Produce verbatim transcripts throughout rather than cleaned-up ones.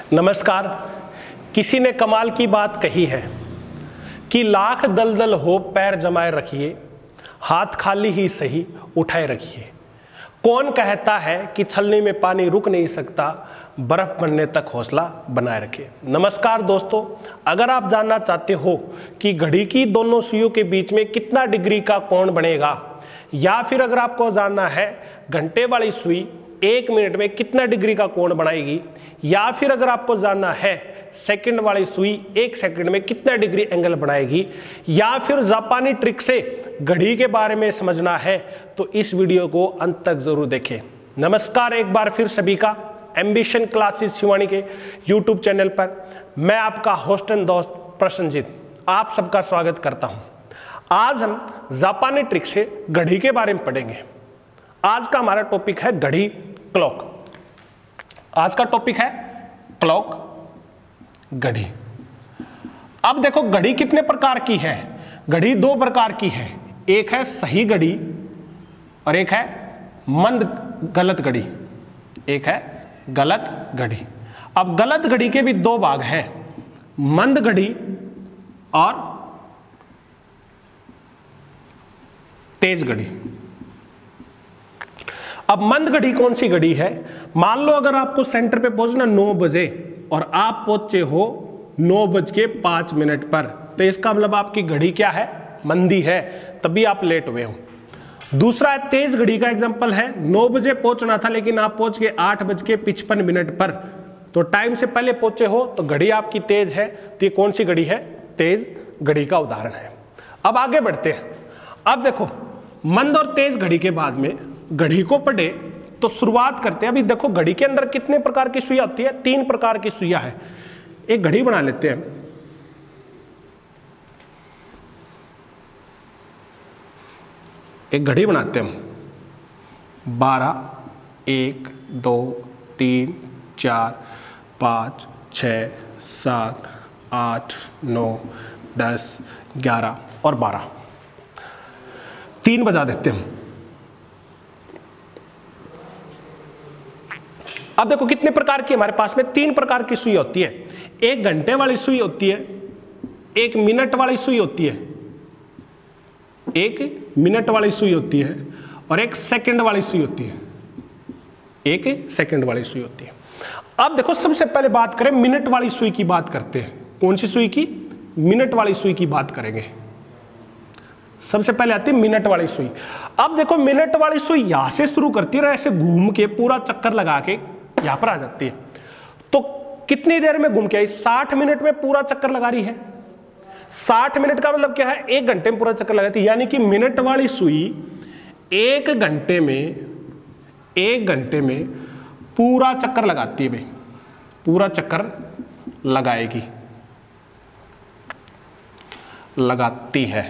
नमस्कार। किसी ने कमाल की बात कही है कि लाख दलदल हो पैर जमाए रखिए, हाथ खाली ही सही उठाए रखिए। कौन कहता है कि छलनी में पानी रुक नहीं सकता, बर्फ बनने तक हौसला बनाए रखिए। नमस्कार दोस्तों, अगर आप जानना चाहते हो कि घड़ी की दोनों सुइयों के बीच में कितना डिग्री का कोण बनेगा, या फिर अगर आपको जानना है घंटे वाली सुई एक मिनट में कितना डिग्री का कोण बनाएगी, या फिर अगर आपको जानना है सेकंड वाली सुई एक सेकंड में कितना डिग्री एंगल बनाएगी, या फिर जापानी ट्रिक से घड़ी के बारे में समझना है, तो इस वीडियो को अंत तक जरूर देखें। नमस्कार एक बार फिर सभी का एम्बिशन क्लासेस शिवानी के यूट्यूब चैनल पर मैं आपका होस्ट एंड दोस्त प्रसन्नजीत आप सबका स्वागत करता हूं। आज हम जापानी ट्रिक से घड़ी के बारे में पढ़ेंगे। आज का हमारा टॉपिक है घड़ी, क्लॉक। आज का टॉपिक है क्लॉक, घड़ी। अब देखो घड़ी कितने प्रकार की है। घड़ी दो प्रकार की है, एक है सही घड़ी और एक है मंद गलत घड़ी। एक है गलत घड़ी। अब गलत घड़ी के भी दो भाग हैं, मंद घड़ी और तेज घड़ी। अब मंद घड़ी कौन सी घड़ी है? मान लो अगर आपको सेंटर पे पहुंचना नौ बजे और आप पहुंचे हो नौ बज के पांच मिनट पर, तो इसका मतलब आपकी घड़ी क्या है? मंदी है, तभी आप लेट हुए हो। दूसरा है तेज घड़ी का एग्जांपल है, नौ बजे पहुंचना था लेकिन आप पहुंच गए आठ बज के पिचपन मिनट पर, तो टाइम से पहले पहुंचे हो तो घड़ी आपकी तेज है। तो ये कौन सी घड़ी है? तेज घड़ी का उदाहरण है। अब आगे बढ़ते हैं। अब देखो मंद और तेज घड़ी के बाद में घड़ी को पढ़े तो शुरुआत करते हैं। अभी देखो घड़ी के अंदर कितने प्रकार की सुइयां होती है? तीन प्रकार की सुइयां है। एक घड़ी बना लेते हैं। एक घड़ी बनाते हैं हम। बारह, एक, दो, तीन, चार, पाँच, छः, सात, आठ, नौ, दस, ग्यारह और बारह। तीन बजा देते हैं। अब देखो कितने प्रकार की हमारे पास में तीन प्रकार की सुई होती है। एक घंटे वाली सुई होती है, एक मिनट वाली सुई होती है, एक मिनट वाली सुई होती है और एक सेकंड वाली सुई होती है। एक सेकंड वाली सुई होती है। अब देखो सबसे पहले बात करें मिनट वाली सुई की बात करते हैं। कौन सी सुई की? मिनट वाली सुई की बात करेंगे। सबसे पहले आती है मिनट वाली सुई। अब देखो मिनट वाली सुई यहां से शुरू करती है, ऐसे घूम के पूरा चक्कर लगा के यहां पर आ जाती है। तो कितनी देर में घूम के आई? साठ मिनट में पूरा चक्कर लगा रही है। साठ मिनट का मतलब क्या है? एक घंटे में पूरा चक्कर लगाती है। यानी कि मिनट वाली सुई एक घंटे में एक घंटे में पूरा चक्कर लगाती है भाई, पूरा चक्कर लगाएगी, लगाती है।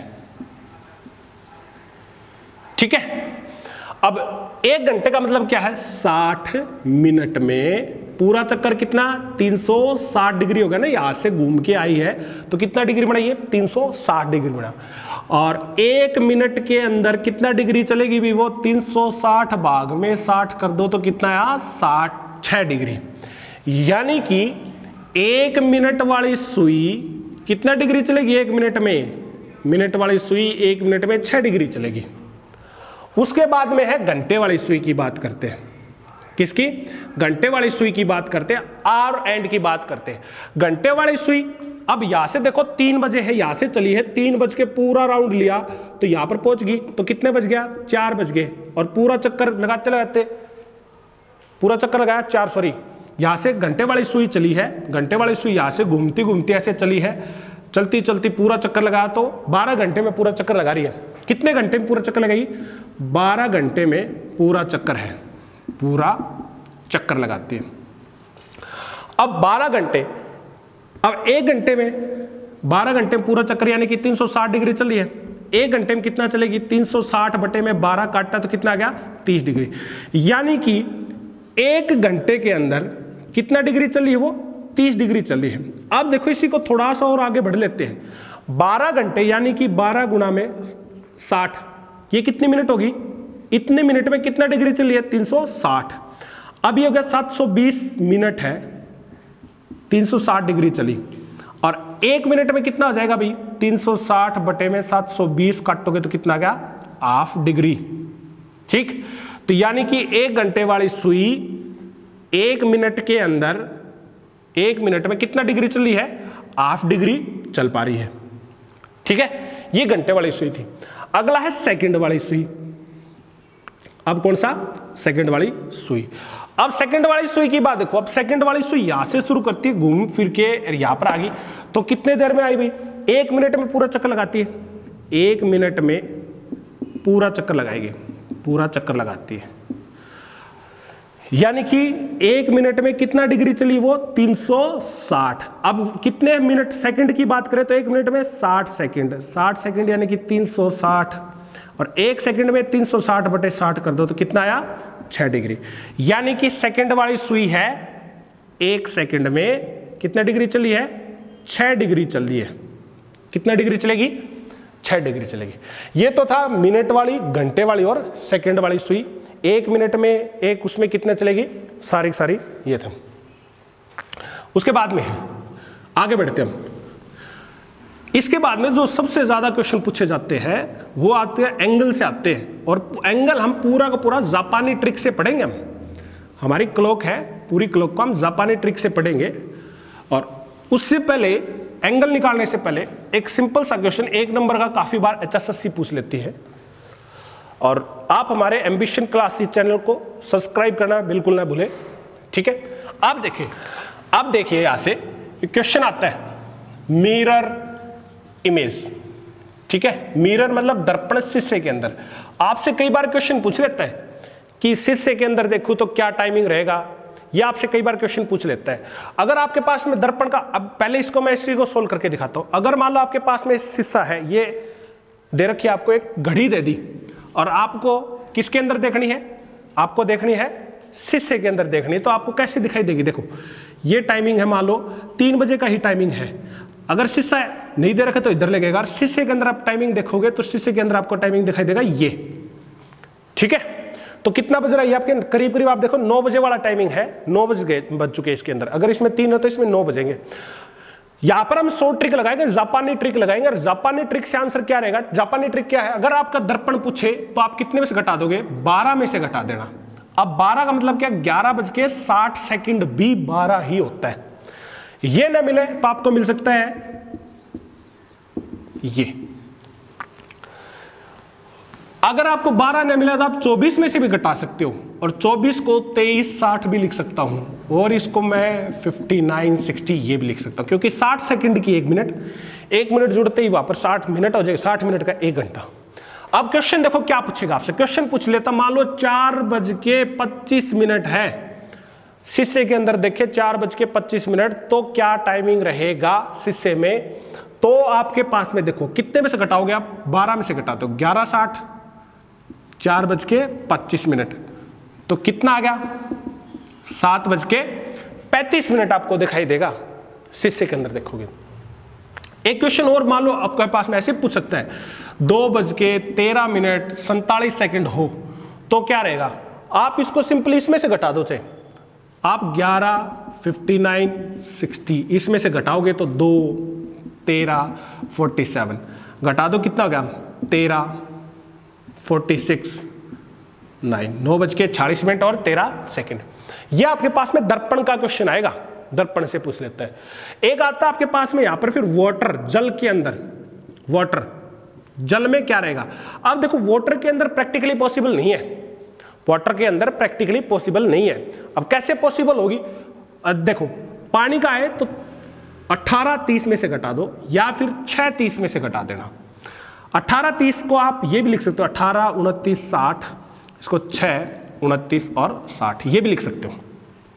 ठीक है। अब एक घंटे का मतलब क्या है? साठ मिनट में पूरा चक्कर कितना? तीन सौ साठ डिग्री हो गया ना। यहां से घूम के आई है तो कितना डिग्री बनाई है? तीन सौ साठ डिग्री बना। और एक मिनट के अंदर कितना डिग्री चलेगी भी? वो तीन सौ साठ भाग में साठ कर दो तो कितना आया? साठ छह डिग्री। यानी कि एक मिनट वाली सुई कितना डिग्री चलेगी एक मिनट में? मिनट वाली सुई एक मिनट में छह डिग्री चलेगी। उसके बाद में है घंटे वाली सुई की बात करते हैं। किसकी? घंटे वाली सुई की बात करते हैं, आर एंड की बात करते हैं। घंटे वाली सुई अब यहां से देखो तीन बजे है, यहां से चली है, तीन बज के पूरा राउंड लिया तो यहां पर पहुंच गई तो कितने बज गया? चार बज गए। और पूरा चक्कर लगाते लगाते पूरा चक्कर लगाया चार, सॉरी यहां से घंटे वाली सुई चली है, घंटे वाली सुई यहां से घूमती घूमती ऐसे चली है, चलती चलती पूरा चक्कर लगाया तो बारह घंटे में पूरा चक्कर लगा रही है। कितने घंटे में पूरा चक्कर लगाई? बारह घंटे में पूरा चक्कर है, पूरा चक्कर लगाती है। अब बारह घंटे, अब एक घंटे में बारह घंटे में पूरा चक्कर यानी कि तीन सौ साठ डिग्री चल रही है। एक घंटे में कितना चलेगी? तीन सौ साठ बटे में बारह काटता तो कितना आ गया? तीस डिग्री। यानी कि एक घंटे के अंदर कितना डिग्री चल रही है? वो तीस डिग्री चल रही है। अब देखो इसी को थोड़ा सा और आगे बढ़ लेते हैं। बारह घंटे यानी कि बारह गुना में साठ, ये कितनी मिनट होगी? इतने मिनट में कितना डिग्री चली है? तीन सौ साठ। अब ये हो गया सात सौ बीस मिनट है, तीन सौ साठ डिग्री चली, और एक मिनट में कितना हो जाएगा भाई, तीन सौ साठ बटे में सात सौ बीस काटोगे तो कितना आ गया, हाफ डिग्री। ठीक, तो यानी कि एक घंटे वाली सुई एक मिनट के अंदर, एक मिनट में कितना डिग्री चली है, हाफ डिग्री चल पा रही है। ठीक है, ये घंटे वाली सुई थी। अगला है सेकंड वाली सुई। अब कौन सा, सेकंड वाली सुई। अब सेकंड वाली सुई की बात देखो, अब सेकंड वाली सुई यहां से शुरू करती है, घूम फिर के यहां पर आ गई, तो कितने देर में आई भाई, एक मिनट में पूरा चक्कर लगाती है, एक मिनट में पूरा चक्कर लगाएगी, पूरा चक्कर लगाती है, यानी कि एक मिनट में कितना डिग्री चली वो, तीन सौ साठ। अब कितने मिनट, सेकंड की बात करें तो एक मिनट में साठ सेकंड, साठ सेकंड यानी कि तीन सौ साठ, और एक सेकंड में तीन सौ साठ बटे साठ कर दो तो कितना आया, छह डिग्री। यानी कि सेकंड वाली सुई है, एक सेकंड में कितना डिग्री चली है, छह डिग्री चल रही है। कितना डिग्री चलेगी, छह डिग्री चलेगी। ये तो था मिनट वाली, घंटे वाली और सेकंड वाली सुई। एक मिनट में एक उसमें कितने चलेगी, सारी सारी ये था। उसके बाद में आगे बढ़ते हम, इसके बाद में जो सबसे ज्यादा क्वेश्चन पूछे जाते हैं वो आते हैं एंगल से आते हैं, और एंगल हम पूरा का पूरा जापानी ट्रिक से पढ़ेंगे। हम हमारी क्लॉक है, पूरी क्लॉक को हम जापानी ट्रिक से पढ़ेंगे। और उससे पहले, एंगल निकालने से पहले एक सिंपल सा क्वेश्चन, एक नंबर का काफी बार एच एस एस सी पूछ लेती है, और आप हमारे एम्बिशन क्लासेस चैनल को सब्सक्राइब करना बिल्कुल ना भूलें। ठीक है, आप देखिए, आप देखिए यहां से क्वेश्चन आता है मिरर इमेज। ठीक है, मिरर मतलब दर्पण शीशे के अंदर। आपसे कई बार क्वेश्चन पूछ लेता है कि शीशे के अंदर देखूं तो क्या टाइमिंग रहेगा, यह आपसे कई बार क्वेश्चन पूछ लेता है। अगर आपके पास में दर्पण का, अब पहले इसको मैं इसी को सोल्व करके दिखाता हूं। अगर मान लो आपके पास में शीशा है, ये दे रखी, आपको एक घड़ी दे दी, और आपको किसके अंदर देखनी है, आपको देखनी है शीशे के अंदर देखनी है, तो आपको कैसे दिखाई देगी, देखो ये टाइमिंग है, मान लो तीन बजे का ही टाइमिंग है। अगर शीशा नहीं दे रखा तो इधर लगेगा, और शीशे के अंदर आप टाइमिंग देखोगे तो शीशे के अंदर आपको टाइमिंग दिखाई देगा ये। ठीक है, तो कितना बज रहा है, ये आपके करीब करीब आप देखो नौ बजे वाला टाइमिंग है, नौ बज गए, बज चुके इसके अंदर। अगर इसमें तीन है तो इसमें नौ बजेंगे। यहां पर हम सौ ट्रिक लगाएंगे, जापानी ट्रिक लगाएंगे, और जापानी ट्रिक से आंसर क्या रहेगा, जापानी ट्रिक क्या है, अगर आपका दर्पण पूछे तो आप कितने में से घटा दोगे, बारह में से घटा देना। अब बारह का मतलब क्या, ग्यारह बज के साठ सेकेंड भी बारह ही होता है। ये ना मिले तो आपको मिल सकता है ये। अगर आपको बारह न मिला तो आप चौबीस में से भी घटा सकते हो, और चौबीस को तेईस साठ भी लिख सकता हूं, और इसको मैं फिफ्टी नाइन सिक्सटी ये भी लिख सकता हूं, क्योंकि साठ सेकंड की एक मिनट, एक मिनट जुड़ते ही वहां पर साठ मिनट हो जाएगा, साठ मिनट का एक घंटा। अब क्वेश्चन देखो क्या पूछेगा आपसे, क्वेश्चन पूछ लेता, मान लो चार बज के पच्चीस मिनट है, शीशे के अंदर देखे चार बज के पच्चीस मिनट, तो क्या टाइमिंग रहेगा शीशे में। तो आपके पास में देखो कितने में से घटाओगे आप, बारह में से घटाते हो, ग्यारह साठ, चार बज के पच्चीस मिनट, तो कितना आ गया, सात बज के पैंतीस मिनट आपको दिखाई देगा शीशे के अंदर देखोगे। एक क्वेश्चन और मान लो आपके पास में ऐसे पूछ सकता है, दो बज के तेरह मिनट सैंतालीस सेकेंड हो, तो क्या रहेगा, आप इसको सिंपली इसमें से घटा दो, चाहे आप ग्यारह, फिफ्टी नाइन, सिक्सटी इसमें से घटाओगे तो दो, तेरह, फोर्टी सेवन, घटा दो कितना हो गया, तेरह, फोर्टी सिक्स, नाइन, नौ बज के छियालीस मिनट और तेरह सेकेंड। यह आपके पास में दर्पण का क्वेश्चन आएगा, दर्पण से पूछ लेता है। एक आता है आपके पास में यहां पर फिर वाटर, जल के अंदर, वाटर, जल में क्या रहेगा। अब देखो वाटर के अंदर प्रैक्टिकली पॉसिबल नहीं है, वाटर के अंदर प्रैक्टिकली पॉसिबल नहीं है। अब कैसे पॉसिबल होगी, देखो पानी का है तो अठारह तीस में से घटा दो, या फिर छह तीस में से घटा देना। अठारह तीस को आप ये भी लिख सकते हो, अठारह उनतीस साठ, इसको छह उनतीस और साठ ये भी लिख सकते हो।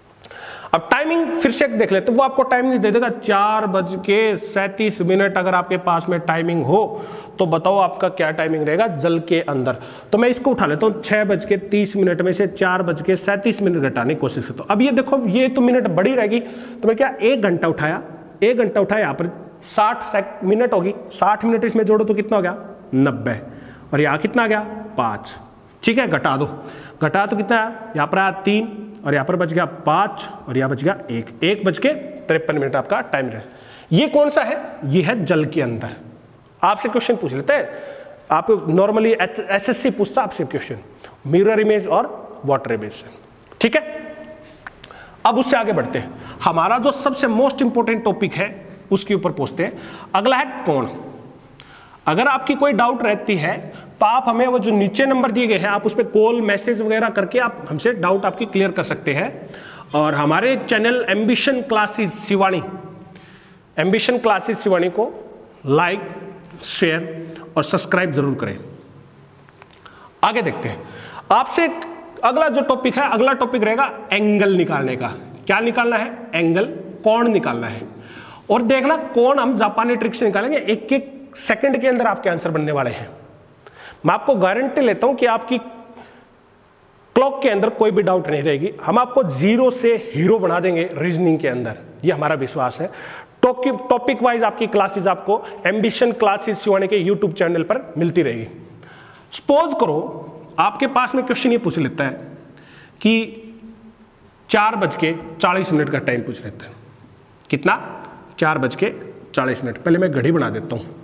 अब टाइमिंग फिर से देख लेते, वो आपको टाइमिंग दे देगा चार बज के सैंतीस मिनट। अगर आपके पास में टाइमिंग हो तो बताओ आपका क्या टाइमिंग रहेगा जल के अंदर। तो मैं इसको उठा लेता हूँ, छह बज के तीस मिनट में से चार बज के सैंतीस मिनट घटाने की कोशिश करता हूँ। अब ये देखो ये तो मिनट बड़ी रहेगी, तो मैं क्या एक घंटा उठाया, एक घंटा उठाया, यहाँ पर साठ मिनट होगी, साठ मिनट इसमें जोड़ो तो कितना हो गया, नब्बे, और यहाँ कितना आ गया, पाँच। ठीक है, घटा दो, घटा तो कितना है, यहाँ पर आया तीन, और यहाँ पर बच गया पाँच, और यहाँ बच गया एक, एक बज के तिरपन मिनट आपका टाइम रहे। ये कौन सा है? ये है जल के अंदर। आपसे क्वेश्चन पूछ लेते हैं, आप नॉर्मली एसएससी पूछता आपसे क्वेश्चन मिरर इमेज और वाटर इमेज से, ठीक है। अब उससे आगे बढ़ते हैं, हमारा जो सबसे मोस्ट इंपॉर्टेंट टॉपिक है उसके ऊपर पहुंचते हैं। अगला है कोण। अगर आपकी कोई डाउट रहती है तो आप हमें वो जो नीचे नंबर दिए गए हैं आप उस पर कॉल मैसेज वगैरह करके आप हमसे डाउट आपकी क्लियर कर सकते हैं। और हमारे channel Ambition Classes Shivani Ambition Classes Shivani को लाइक शेयर और सब्सक्राइब जरूर करें। आगे देखते हैं, आपसे अगला जो टॉपिक है, अगला टॉपिक रहेगा एंगल निकालने का। क्या निकालना है? एंगल, कोण निकालना है। और देखना कोण हम जापानी ट्रिक से निकालेंगे, एक एक सेकंड के अंदर आपके आंसर बनने वाले हैं। मैं आपको गारंटी लेता हूं कि आपकी क्लॉक के अंदर कोई भी डाउट नहीं रहेगी। हम आपको जीरो से हीरो बना देंगे रीजनिंग के अंदर, ये हमारा विश्वास है। टॉपिक वाइज आपकी क्लासेस आपको एम्बिशन क्लासेस शिवानी के यूट्यूब चैनल पर मिलती रहेगी। सपोज करो आपके पास में क्वेश्चन ये पूछ लेता है कि चार बज के चालीस मिनट का टाइम पूछ लेता है। कितना? चार बज के चालीस मिनट। पहले मैं घड़ी बना देता हूं।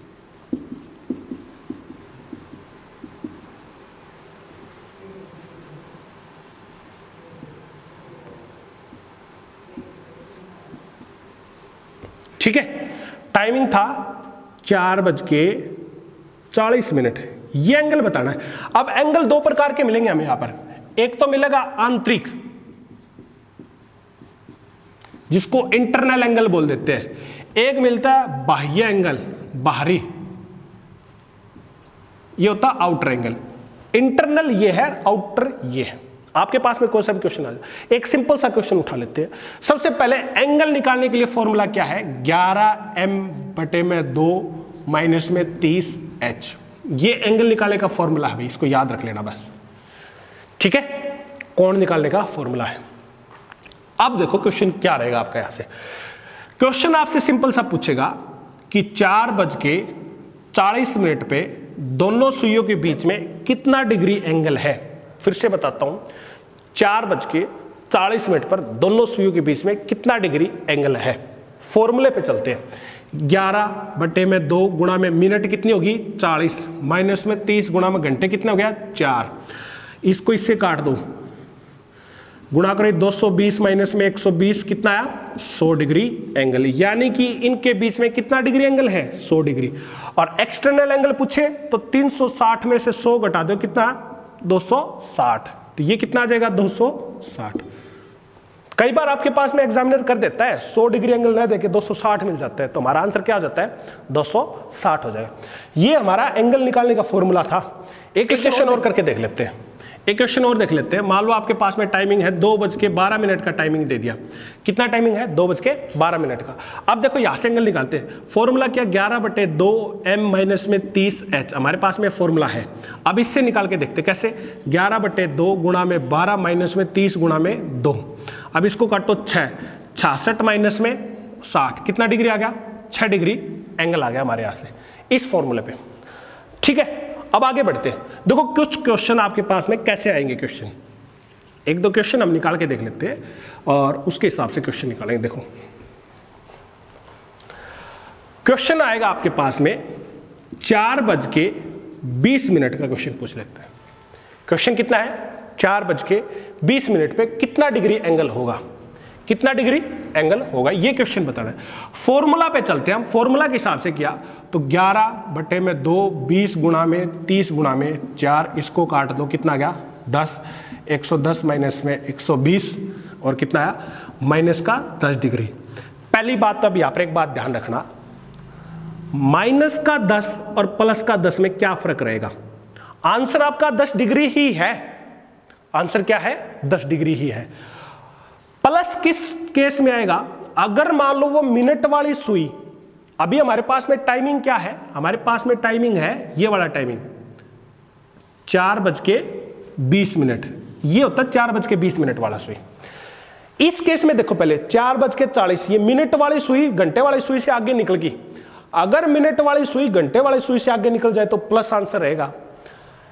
ठीक है, टाइमिंग था चार बज के चालीस मिनट। ये एंगल बताना है। अब एंगल दो प्रकार के मिलेंगे हमें यहां पर। एक तो मिलेगा आंतरिक, जिसको इंटरनल एंगल बोल देते हैं। एक मिलता है बाह्य एंगल, बाहरी, ये होता है आउटर एंगल। इंटरनल ये है, आउटर ये है। आपके पास में कोई सा भी क्वेश्चन आ जाए, एक सिंपल सा क्वेश्चन उठा लेते हैं। सबसे पहले एंगल निकालने के लिए फॉर्मूला क्या है? ग्यारह एम बटे में दो माइनस में तीस एच। ये एंगल निकालने का फॉर्मूला है भाई, इसको याद रख लेना बस, ठीक है। कोण निकालने का फॉर्मूला है। अब देखो क्वेश्चन क्या रहेगा आपका। यहां से क्वेश्चन आपसे सिंपल सा पूछेगा कि चार बज के चालीस मिनट पे दोनों सुइयों के बीच में कितना डिग्री एंगल है। फिर से बताता हूं, चार बज के चालीस मिनट पर दोनों सुइयों के बीच में कितना डिग्री एंगल है। फॉर्मूले पे चलते हैं। ग्यारह बटे में दो गुणा में मिनट कितनी होगी? चालीस, माइनस में तीस गुणा में घंटे कितना हो गया? चार। इसको इससे काट दो, गुणा करें दो सौ बीस माइनस में एक सौ बीस, कितना आया? सौ डिग्री एंगल। यानी कि इनके बीच में कितना डिग्री एंगल है? सौ डिग्री। और एक्सटर्नल एंगल पूछे तो तीन सौ साठ में से सौ घटा दो, कितना? दो सौ साठ। तो ये कितना आ जाएगा? दो सौ साठ। कई बार आपके पास में एग्जामिनर कर देता है सौ डिग्री एंगल ना देके दो सौ साठ मिल जाता है, तो हमारा आंसर क्या हो जाता है? दो सौ साठ हो जाएगा। ये हमारा एंगल निकालने का फॉर्मूला था। एक क्वेश्चन और करके देख लेते हैं। एक क्वेश्चन और देख लेते हैं। मान लो आपके पास में टाइमिंग है दो बज के बारह मिनट का टाइमिंग दे दिया। कितना टाइमिंग है? दो बज के बारह मिनट का। अब देखो यहां से एंगल निकालते हैं। फॉर्मूला क्या? ग्यारह बटे दो एम माइनस में तीस एच। हमारे पास में फॉर्मूला है। अब इससे निकाल के देखते कैसे। ग्यारह बटे दो गुणा में बारह माइनस में तीस गुणा में दो। अब इसको काटो छः, छियासठ माइनस में साठ, कितना डिग्री आ गया? छः डिग्री एंगल आ गया हमारे यहाँ से इस फॉर्मूले पे, ठीक है। अब आगे बढ़ते हैं। देखो कुछ क्वेश्चन आपके पास में कैसे आएंगे। क्वेश्चन एक दो क्वेश्चन हम निकाल के देख लेते हैं और उसके हिसाब से क्वेश्चन निकालेंगे। देखो क्वेश्चन आएगा आपके पास में चार बज के बीस मिनट का क्वेश्चन पूछ लेते हैं। क्वेश्चन कितना है? चार बज के बीस मिनट पे कितना डिग्री एंगल होगा? कितना डिग्री एंगल होगा, ये क्वेश्चन बताना है। फॉर्मूला पे चलते हैं हम। फॉर्मूला के हिसाब से किया तो ग्यारह बटे में दो, बीस गुणा में तीस गुणा में चार, इसको काट दो, कितना गया? दस। एक सौ दस माइनस में एक सौ बीस और कितना आया? माइनस का दस डिग्री। पहली बात तो अब यहाँ पर एक बात ध्यान रखना, माइनस का दस और प्लस का दस में क्या फर्क रहेगा? आंसर आपका दस डिग्री ही है। आंसर क्या है? दस डिग्री ही है। प्लस किस केस में आएगा? अगर मान लो वो मिनट वाली सुई, अभी हमारे पास में टाइमिंग क्या है? हमारे पास में टाइमिंग है ये वाला टाइमिंग, चार बज के बीस मिनट। ये होता है चार बज के बीस मिनट वाला सुई। इस केस में देखो पहले चार बज के चालीस, ये मिनट वाली सुई घंटे वाली सुई से आगे निकल गई। अगर मिनट वाली सुई घंटे वाली सुई से आगे निकल जाए तो प्लस आंसर रहेगा।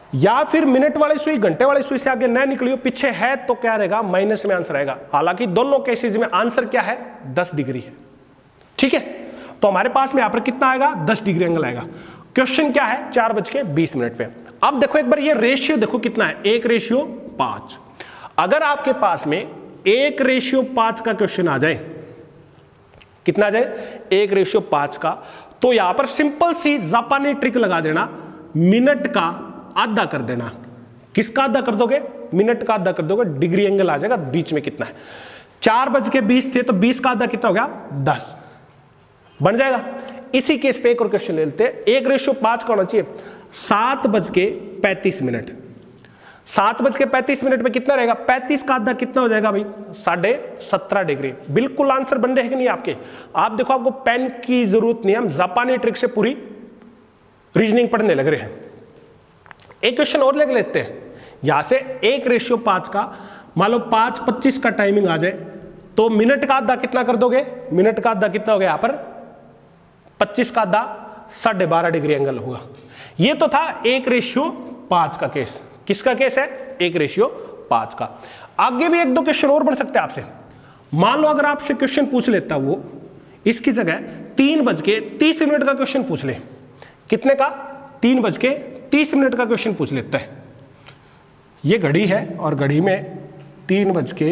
या फिर मिनट वाली सुई घंटे वाली सुई से आगे न निकली हो, पीछे है, तो क्या रहेगा, माइनस में आंसर आएगा। हालांकि दोनों केसेस में आंसर क्या है, दस डिग्री है। ठीक है, तो हमारे पास में यहां पर कितना आएगा, दस डिग्री एंगल आएगा। क्वेश्चन क्या है, चार बज के बीस मिनट पे। अब देखो एक बार ये रेशियो देखो कितना है, एक रेशियो पांच। अगर आपके पास में एक रेशियो पांच का क्वेश्चन आ जाए, कितना आ जाए, एक रेशियो पांच का, तो यहां पर सिंपल सी जापानी ट्रिक लगा देना, मिनट का आधा कर देना। किसका आधा कर दोगे, मिनट का आधा कर दोगे, डिग्री एंगल आ जाएगा बीच में कितना है। चार बज के बीस थे तो बीस का आधा कितना हो गया, दस बन जाएगा। इसी केस पे एक और क्वेश्चन ले लेते हैं, एक रेशियो पांच का होना चाहिए, सात बज के पैंतीस मिनट। सात बज के पैंतीस मिनट में कितना रहेगा, पैंतीस का आधा कितना हो जाएगा भाई, साढ़े सत्रह डिग्री। बिल्कुल आंसर बन रहे हैं कि नहीं आपके। आप देखो, आपको पेन की जरूरत नहीं, हम जापानी ट्रिक से पूरी रीजनिंग पढ़ने लग रहे हैं। एक क्वेश्चन और लेके लेते हैं, यहां से एक रेशियो पांच का, मान लो पांच पच्चीस का टाइमिंग आ जाए, तो मिनट का आधा कितना कर दोगे, मिनट का आधा कितना हो गया, यहां पर पच्चीस का आधा साढ़े बारह डिग्री एंगल होगा। ये तो था एक रेशियो पांच का केस। किसका केस है, एक रेशियो पांच का। आगे भी एक दो क्वेश्चन और बन सकते हैं आपसे। मान लो अगर आपसे क्वेश्चन पूछ लेता वो, इसकी जगह तीन बज के तीस मिनट का क्वेश्चन पूछ ले, कितने का, तीन बज के तीस मिनट का क्वेश्चन पूछ लेता है। ये घड़ी है और घड़ी में तीन बज के,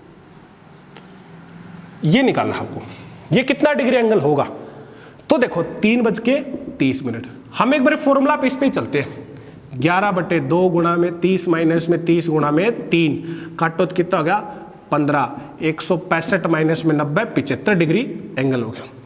ये निकालना आपको, ये कितना डिग्री एंगल होगा। तो देखो तीन बज के तीस मिनट, हम एक बार फॉर्मूला पे इस पे ही चलते हैं, ग्यारह बटे दो गुणा में तीस माइनस में तीस गुणा में तीन, काटो तो कितना हो गया, पंद्रह, एक सौ पैंसठ माइनस में नब्बे, पिछहत्तर डिग्री एंगल हो गया।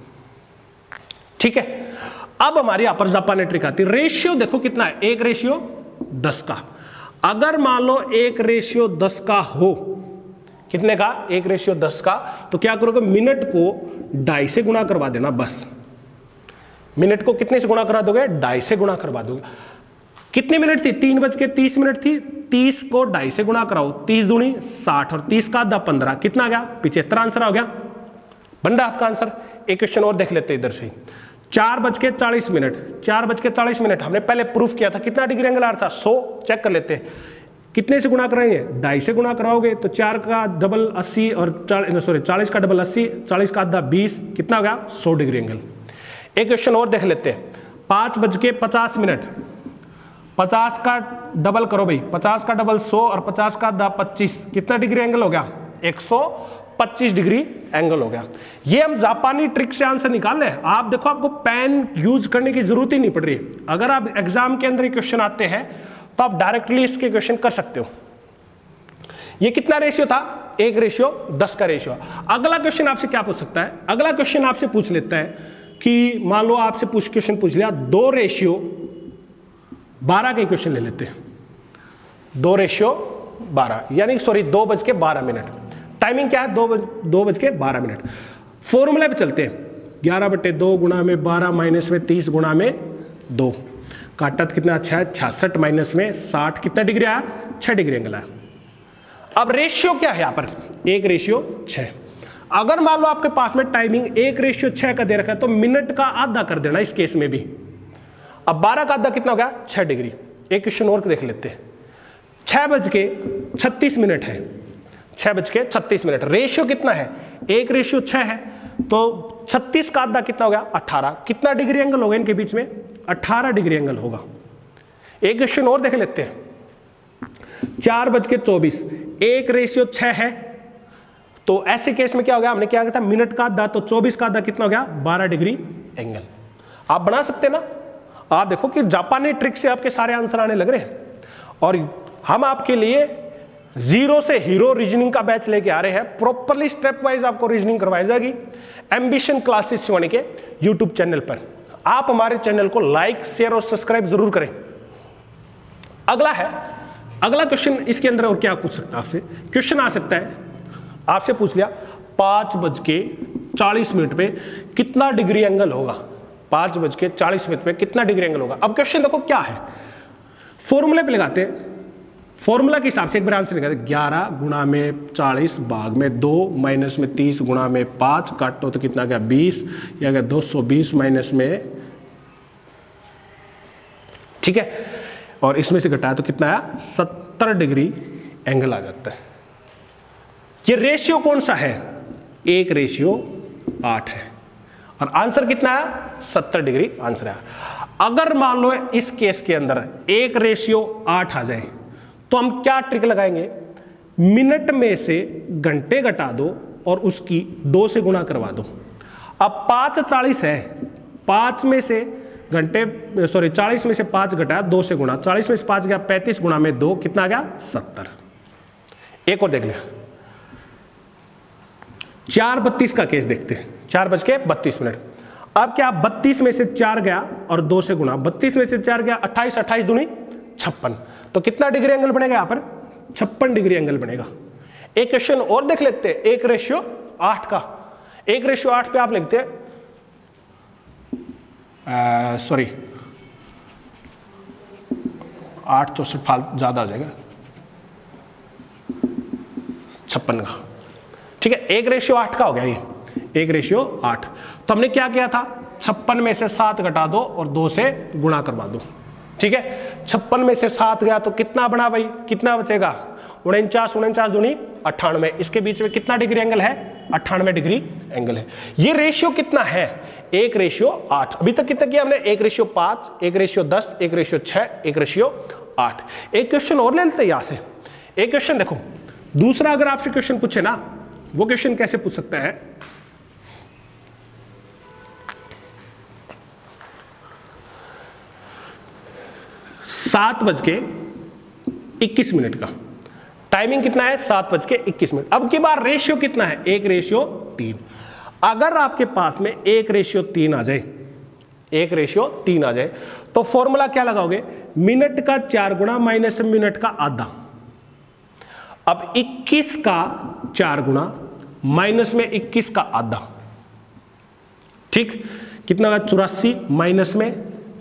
ठीक है, अब हमारी यहां पर जापानी ट्रिक आती है। रेशियो देखो कितना है, एक रेशियो दस का। अगर मान लो एक रेशियो दस का हो, कितने का, एक रेशियो दस का, तो क्या करोगे, मिनट को ढाई से गुणा करवा देना बस। मिनट को कितने से गुणा करा दोगे, ढाई से गुणा करवा दोगे। कितनी मिनट थी, तीन बज के तीस मिनट थी, तीस को ढाई से गुणा कराओ, तीस दूनी साठ और तीस का आधा पंद्रह, कितना आ गया, पिछहत्तर आंसर आ गया। बन रहा आपका आंसर। एक क्वेश्चन और देख लेते हैं इधर से, चार बज के चालीस मिनट, चार बज के चालीस मिनट हमने पहले प्रूफ किया था, कितना डिग्री एंगल आ रहा था, सौ। चेक कर लेते हैं, कितने से गुणा कराएंगे, ढाई से गुणा कराओगे तो चार का डबल अस्सी और सॉरी चालीस का डबल अस्सी, चालीस का आधा बीस, कितना हो गया, सौ डिग्री एंगल। एक क्वेश्चन और देख लेते हैं, पांच बज के पचास मिनट, पचास का डबल करो भाई, पचास का डबल सौ और पचास का आधा पच्चीस, कितना डिग्री एंगल हो गया, एक सौ पच्चीस डिग्री एंगल हो गया। ये हम जापानी ट्रिक से आंसर निकाल रहे हैं। आप देखो, आपको पेन यूज करने की जरूरत ही नहीं पड़ रही। अगर आप एग्जाम के अंदर क्वेश्चन आते हैं तो आप डायरेक्टली इसके क्वेश्चन कर सकते हो। ये कितना रेशियो था, एक रेशियो दस का रेशियो। अगला क्वेश्चन आपसे क्या पूछ सकता है, अगला क्वेश्चन आपसे पूछ लेता है कि मान लो आपसे पूछ क्वेश्चन पूछ लिया, दो रेशियो बारह के क्वेश्चन ले लेते हैं, दो रेशियो बारह, यानी सॉरी दो बज के बारह मिनट। टाइमिंग क्या है, दो बज दो बज के बारह मिनट। फॉर्मूले पे चलते हैं, ग्यारह बटे दो गुणा में बारह माइनस में तीस गुणा में दो, काटा तो कितना अच्छा है, छियासठ माइनस में साठ, कितना डिग्री आया, छह डिग्री एंगल आया। अब रेशियो क्या है यहाँ पर, एक रेशियो छह। अगर मान लो आपके पास में टाइमिंग एक रेशियो छह का दे रखा है तो मिनट का आधा कर देना इस केस में भी। अब बारह का आधा कितना हो गया, छह डिग्री। एक क्वेश्चन और देख लेते हैं, छह बज के छत्तीस मिनट है, छह बज के छत्तीस मिनट, रेशियो कितना है, एक रेशियो छह है, तो छत्तीस का आधा कितना हो गया, अठारह, कितना डिग्री एंगल होगा इनके बीच में, अठारह डिग्री एंगल होगा। एक क्वेश्चन और देख लेते हैं, चार बज के चौबीस, एक रेशियो छह है, तो ऐसे केस में क्या हो गया, हमने क्या किया था, मिनट का आधा, तो चौबीस का आधा कितना हो गया, बारह डिग्री एंगल। आप बना सकते हैं ना। आप देखो कि जापानी ट्रिक से आपके सारे आंसर आने लग रहे हैं। और हम आपके लिए जीरो से हीरो रीजनिंग का बैच लेके आ रहे हैं, प्रॉपरली स्टेप वाइज आपको रीजनिंग करवाई जाएगी एम्बिशन क्लासेस शिवानी के यूट्यूब चैनल पर। आप हमारे चैनल को लाइक शेयर और सब्सक्राइब जरूर करें। अगला है, अगला क्वेश्चन इसके अंदर और क्या पूछ सकता है आपसे, क्वेश्चन आ सकता है आपसे पूछ लिया पांच बज के चालीस मिनट पे कितना डिग्री एंगल होगा, पांच बज के चालीस मिनट पे कितना डिग्री एंगल होगा। अब क्वेश्चन देखो क्या है, फॉर्मूले पे लगाते हैं, फॉर्मूला के हिसाब से एक बार आंसर निकालते, ग्यारह गुणा में चालीस भाग में दो माइनस में तीस गुणा में पाँच, काटो तो कितना गया बीस, या गया दो सौ बीस माइनस में, ठीक है। और इसमें से घटाया तो कितना आया, सत्तर डिग्री एंगल आ जाता है। ये रेशियो कौन सा है, एक रेशियो आठ है और आंसर कितना आया, सत्तर डिग्री आंसर आया। अगर मान लो इस केस के अंदर एक रेशियो आठ आ जाए तो हम क्या ट्रिक लगाएंगे, मिनट में से घंटे घटा दो और उसकी दो से गुणा करवा दो। अब पाँच चालीस है, पाँच में से घंटे सॉरी चालीस में से पाँच घटाया, दो से गुणा, चालीस में से पाँच गया पैंतीस, गुणा में दो कितना आ गया, सत्तर। एक और देख लिया, चार बत्तीस का केस देखते हैं, चार बज के बत्तीस मिनट। अब क्या, बत्तीस में से चार गया और दो से गुणा, बत्तीस में से चार गया अट्ठाईस, अट्ठाईस दूनी छप्पन, तो कितना डिग्री एंगल बनेगा यहाँ पर, छप्पन डिग्री एंगल बनेगा। एक क्वेश्चन और देख लेते हैं, एक रेशियो आठ का। एक रेशियो आठ पे आप लिखते हैं सॉरी आठ चौसठ फाल ज्यादा हो जाएगा, छप्पन का, ठीक है। एक रेशियो आठ का हो गया ये, एक रेशियो आठ। तो हमने क्या किया था, छप्पन में से सात घटा दो और दो से गुणा करवा दो, ठीक है। छप्पन में से सात गया तो कितना बना भाई, कितना बचेगा, उनचास, उनचास दूनी अट्ठानवे, इसके बीच में कितना डिग्री एंगल है, अट्ठानवे डिग्री एंगल है। ये रेशियो कितना है, एक रेशियो आठ। अभी तक कितना किया हमने, एक रेशियो पांच, एक रेशियो दस, एक रेशियो छह, एक रेशियो आठ। एक क्वेश्चन और ले लेते हैं यहां से। एक क्वेश्चन देखो, दूसरा अगर आपसे क्वेश्चन पूछे ना, वो क्वेश्चन कैसे पूछ सकता है, सात बज के इक्कीस मिनट का टाइमिंग कितना है, सात बज के इक्कीस मिनट। अब की बार रेशियो कितना है, एक रेशियो तीन। अगर आपके पास में एक रेशियो तीन आ जाए, एक रेशियो तीन आ जाए तो फॉर्मूला क्या लगाओगे, मिनट का चार गुणा माइनस मिनट का आधा। अब इक्कीस का चार गुणा माइनस में इक्कीस का आधा, ठीक, कितना का चौरासी, माइनस में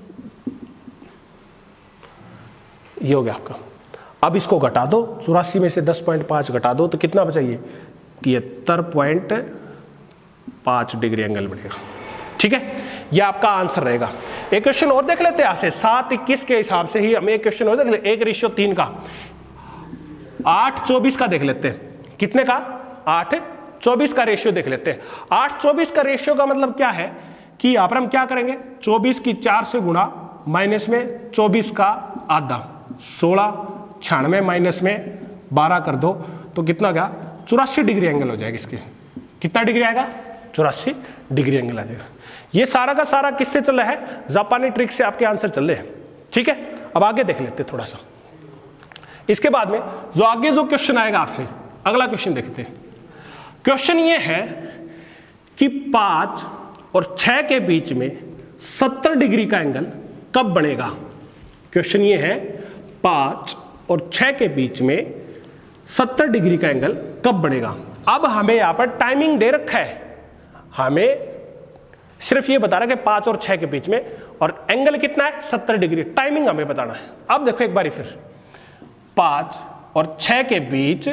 ये हो गया आपका। अब इसको घटा दो, चौरासी में से दस पॉइंट पाँच घटा दो तो कितना बचाइए, तिहत्तर पॉइंट पाँच डिग्री एंगल बनेगा, ठीक है। ये आपका आंसर रहेगा। एक क्वेश्चन और देख लेते हैं यहाँ से, सात इक्कीस के हिसाब से ही हम एक क्वेश्चन और देख लेते, एक रेशियो तीन का, आठ चौबीस का देख लेते हैं, कितने का, आठ चौबीस का रेशियो देख लेते हैं। आठ चौबीस का रेशियो का मतलब क्या है कि यहाँ पर हम क्या करेंगे, चौबीस की चार से गुणा, माइनस में चौबीस का आधा, सोलह, छियानवे माइनस में बारह कर दो तो कितना गया, चौरासी डिग्री एंगल हो जाएगा। इसके कितना डिग्री आएगा, चौरासी डिग्री एंगल आ जाएगा। ये सारा का सारा किससे चल रहा है, जापानी ट्रिक से आपके आंसर चल रहे हैं, ठीक है। अब आगे देख लेते हैं थोड़ा सा। इसके बाद में जो आगे जो क्वेश्चन आएगा आपसे, अगला क्वेश्चन देखते हैं। क्वेश्चन ये है कि पांच और छह के बीच में सत्तर डिग्री का एंगल कब बनेगा। क्वेश्चन ये है, पांच और छह के बीच में सत्तर डिग्री का एंगल कब बनेगा। अब हमें यहां पर टाइमिंग दे रखा है, हमें सिर्फ ये बता रहा है कि पांच और छह के बीच में, और एंगल कितना है, सत्तर डिग्री। टाइमिंग हमें बताना है। अब देखो एक बारी फिर, पांच और छह के बीच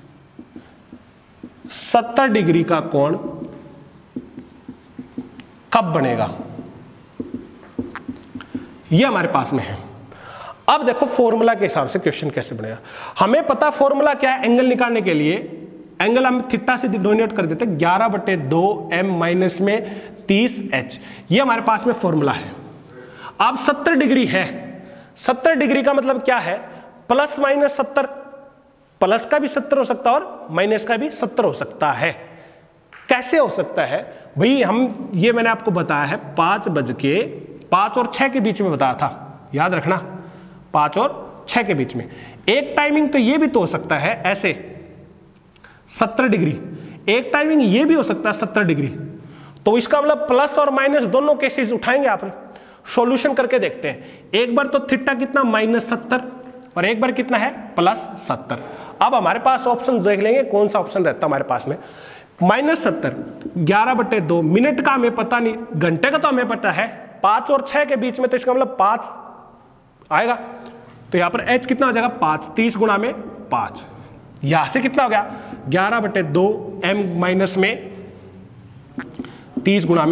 सत्तर डिग्री का कोण कब बनेगा, ये हमारे पास में है। अब देखो फॉर्मूला के हिसाब से क्वेश्चन कैसे बनेगा। हमें पता फॉर्मूला क्या है एंगल निकालने के लिए, एंगल हम थीटा से डिनोट कर देते हैं, ग्यारह बटे दो एम माइनस में तीस एच, ये हमारे पास में फॉर्मूला है। अब सत्तर डिग्री है, सत्तर डिग्री का मतलब क्या है, प्लस माइनस सत्तर, प्लस का भी सत्तर हो सकता है और माइनस का भी सत्तर हो सकता है। कैसे हो सकता है भाई, हम ये मैंने आपको बताया है, पांच बज के पांच और छह के बीच में बताया था, याद रखना, पांच और छह के बीच में। एक टाइमिंग तो ये भी तो हो सकता है ऐसे सत्तर डिग्री, एक टाइमिंग ये भी हो सकता है सत्तर डिग्री। तो इसका मतलब प्लस और माइनस दोनों केसेस उठाएंगे, आप सॉल्यूशन करके देखते हैं। एक बार तो थीटा कितना माइनस सत्तर और एक बार कितना है प्लस सत्तर। अब हमारे पास ऑप्शन देख लेंगे कौन सा ऑप्शन रहता है हमारे पास में। माइनस सत्तर, ग्यारह बटे दो, मिनट का हमें पता नहीं, घंटे का तो हमें पता है, पांच और छह के बीच में, तो इसका मतलब पांच आएगा। तो यहां पर एच कितना हो जाएगा, पांच, तीस गुणा में पांच, यहां से कितना हो गया, ग्यारह बटे दो एम माइनस में तीस गुणा में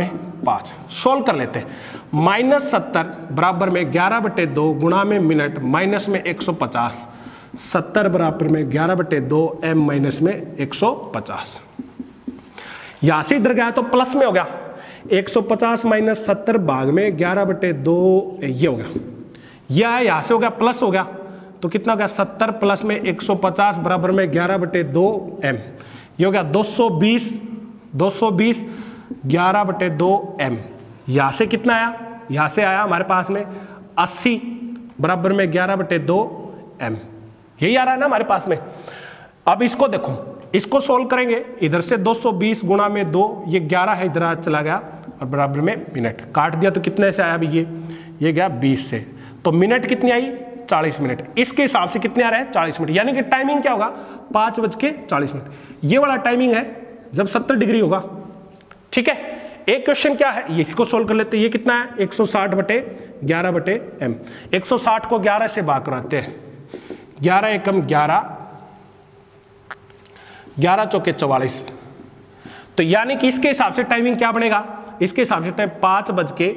पाँच। सोल्व कर लेते हैं। माइनस सत्तर बराबर में ग्यारह बटे दो गुणा में मिनट माइनस में एक सौ पचास। सत्तर बराबर में ग्यारह बटे दो एम माइनस में एक सौ पचास। यहां से इधर गया तो प्लस में हो गया, एक सौ पचास माइनस सत्तर भाग में ग्यारह बटे दो, ये हो गया, यह है यहां से हो गया प्लस हो गया, तो कितना हो गया सत्तर प्लस में एक सौ पचास बराबर में ग्यारह बटे दो एम, ये हो गया दो सौ बीस, दो सौ बीस ग्यारह बटे दो एम। यहां से कितना आया, यहां से आया हमारे पास में अस्सी बराबर में ग्यारह बटे दो एम, यही आ रहा है ना हमारे पास में। अब इसको देखो, इसको सोल्व करेंगे, इधर से दो सौ बीस गुणा में दो, ये ग्यारह है इधर चला गया और बराबर में मिनट काट दिया तो कितने से आया अभी, ये ये गया बीस से, तो मिनट कितनी आई चालीस मिनट। इसके हिसाब से कितने आ रहे हैं चालीस मिनट, यानी कि टाइमिंग क्या होगा पाँच बज के चालीस मिनट। ये वाला टाइमिंग है जब सत्तर डिग्री होगा। ठीक है, एक क्वेश्चन क्या है, ये इसको सोल्व कर लेते हैं। ये कितना है एक सौ साठ बटे ग्यारह बटे एम। एक सौ साठ को ग्यारह से भाग कराते हैं, ग्यारह एकम ग्यारह, ग्यारह चौके चौवालीस, तो यानी कि इसके हिसाब से टाइमिंग क्या बनेगा, इसके हिसाब से टाइम पाँच बज के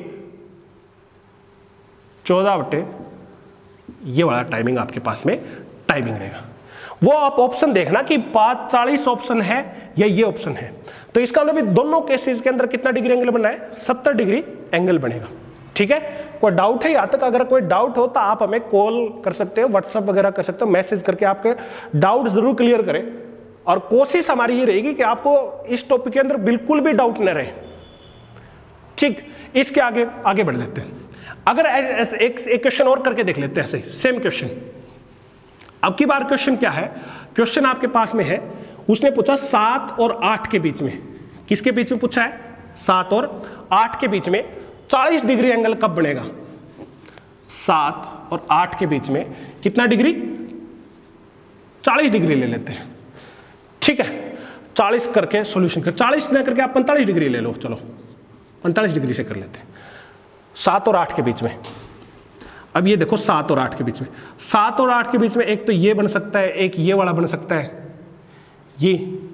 चौदह बटे, ये वाला टाइमिंग आपके पास में टाइमिंग रहेगा। वो आप ऑप्शन देखना कि पाँच चालीस ऑप्शन है या ये ऑप्शन है, तो इसका मतलब दोनों केसेस के अंदर कितना डिग्री एंगल बनना है, सत्तर डिग्री एंगल बनेगा। ठीक है, कोई डाउट है यहाँ तक, अगर कोई डाउट हो तो आप हमें कॉल कर सकते हो, व्हाट्सएप वगैरह कर सकते हो, मैसेज करके आपके डाउट जरूर क्लियर करें। और कोशिश हमारी ये रहेगी कि आपको इस टॉपिक के अंदर बिल्कुल भी डाउट न रहे। ठीक, इसके आगे आगे बढ़ लेते हैं। अगर एक एक क्वेश्चन और करके देख लेते हैं, ऐसे सेम क्वेश्चन। अब की बार क्वेश्चन क्या है, क्वेश्चन आपके पास में है, उसने पूछा सात और आठ के बीच में, किसके बीच में पूछा है, सात और आठ के बीच में चालीस डिग्री एंगल कब बनेगा। सात और आठ के बीच में कितना डिग्री, चालीस डिग्री ले लेते हैं। ठीक है, चालीस करके सॉल्यूशन कर, चालीस ना करके आप पैंतालीस डिग्री ले लो, चलो पैंतालीस डिग्री से कर लेते हैं, सात और आठ के बीच में। अब ये देखो सात और आठ के बीच में, सात और आठ के बीच में एक तो ये बन सकता है, एक ये वाला बन सकता है, ये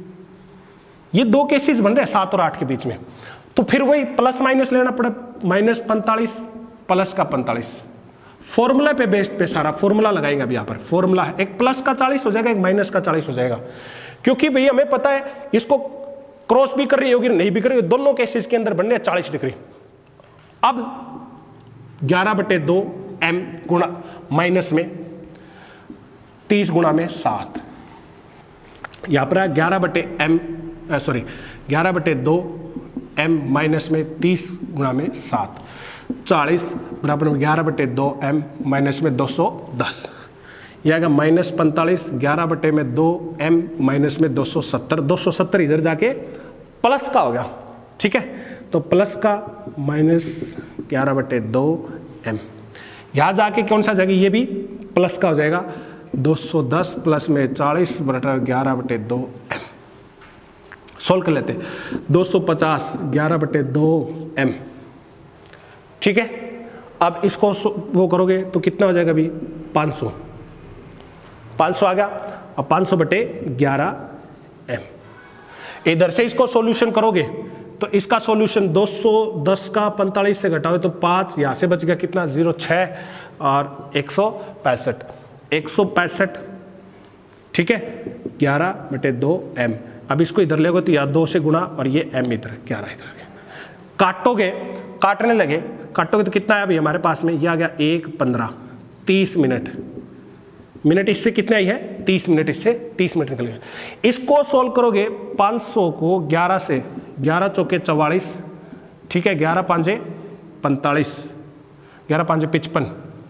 ये दो केसेस बन रहे हैं सात और आठ के बीच में, तो फिर वही प्लस माइनस लेना पड़े, माइनस पैंतालीस प्लस का पैंतालीस, फॉर्मूला पे बेस्ड पे सारा फॉर्मूला लगाएंगे। अभी यहाँ पर फॉर्मूला है, एक प्लस का चालीस हो जाएगा, एक माइनस का चालीस हो जाएगा, क्योंकि भैया हमें पता है इसको क्रॉस भी कर रही होगी नहीं भी कर रही, दोनों केसेस के अंदर बनने चालीस डिग्री। अब ग्यारह बटे दो एम गुणा माइनस में तीस गुणा में सात, यहां पर ग्यारह बटे एम सॉरी ग्यारह बटे दो एम माइनस में तीस गुणा में सात, चालीस बराबर में ग्यारह बटे दो एम माइनस में दो सौ दस, यह आएगा माइनस पैंतालीस, ग्यारह बटे में दो एम माइनस में दो सौ सत्तर, दो सौ सत्तर इधर जाके प्लस का हो गया। ठीक है, तो प्लस का माइनस ग्यारह बटे दो एम, यहाँ जाके कौन सा जाएगा, ये भी प्लस का हो जाएगा, दो सौ दस प्लस में चालीस बटा ग्यारह बटे दो एम। सोल्व कर लेते, दो सौ पचास ग्यारह बटे दो एम। ठीक है, अब इसको वो करोगे तो कितना हो जाएगा अभी, पाँच सौ, पाँच सौ आ गया, अब पाँच सौ बटे ग्यारह एम। इधर से इसको सॉल्यूशन करोगे तो इसका सॉल्यूशन दो सौ दस का पैंतालीस से घटाओ तो पाँच, यहाँ से बच गया कितना, जीरो छः और एक सौ पैंसठ, एक सौ पैंसठ। ठीक है, ग्यारह बटे दो एम। अब इसको इधर लेगो तो या दो से गुणा और ये एम इधर, ग्यारह इधर आ गया, काटोगे, काटने लगे, काटोगे तो कितना है अभी हमारे पास में, ये आ गया एक पंद्रह, तीस मिनट, मिनट इससे कितने आई है, तीस मिनट, इससे तीस मिनट निकल गया। इसको सोल्व करोगे, पाँच सौ को ग्यारह से, ग्यारह चौके चौवालीस, ठीक है, ग्यारह पाँचे पैंतालीस, ग्यारह पाँचे पचपन।